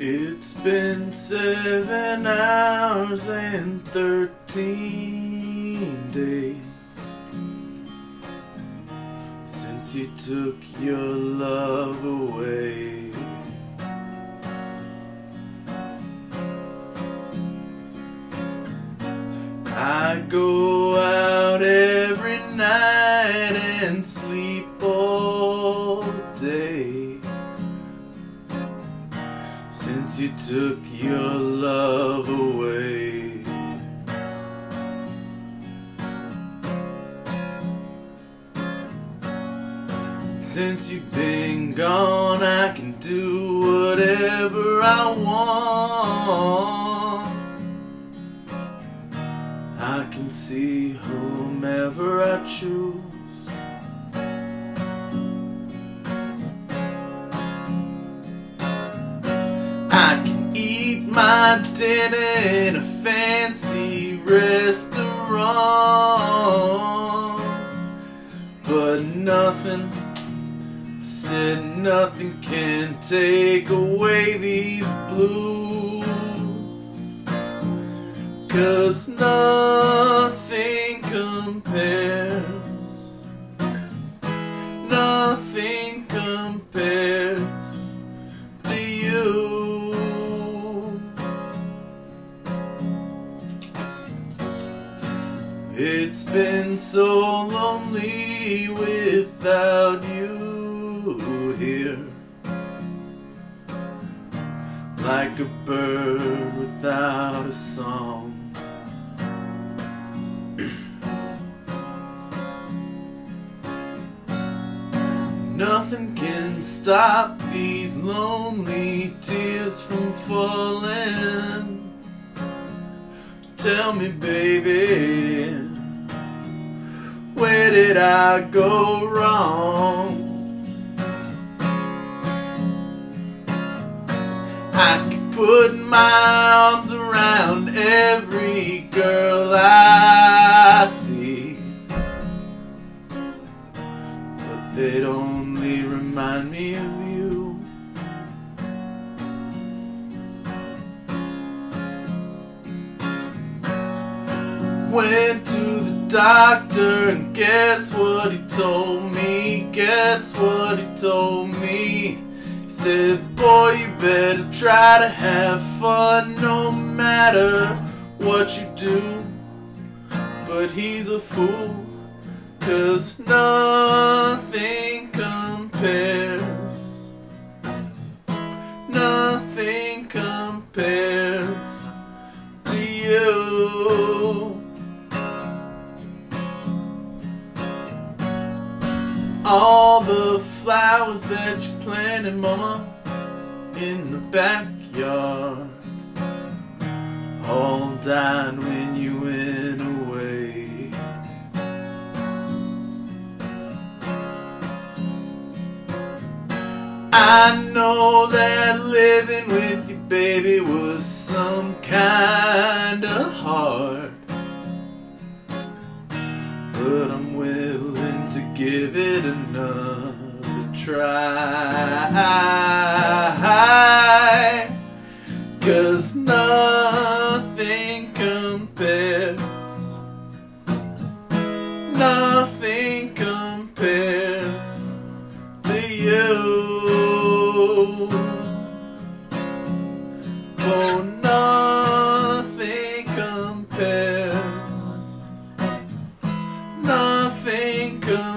It's been 7 hours and 13 days since you took your love away. I go out every night and sleep all day since you took your love away. Since you've been gone, I can do whatever I want. I can see whomever I choose. I can eat my dinner in a fancy restaurant, but nothing, said nothing can take away these blues, 'cause nothing compares, nothing compares to you. It's been so lonely without you here, like a bird without a song. Nothing can stop these lonely tears from falling. Tell me, baby, where did I go wrong? I could put my arms around every girl I see, but they'd only remind me of you. Went to the doctor and guess what he told me? Guess what he told me? He said, boy, you better try to have fun no matter what you do. But he's a fool, 'cause nothing compares, nothing compares to you. All the flowers that you planted, mama, in the backyard, all died when you went away. I know that living with you, baby, was some kind of hard, but I'm willing to give it another try, 'cause nothing compares, nothing compares to you. Oh, nothing compares, nothing compares.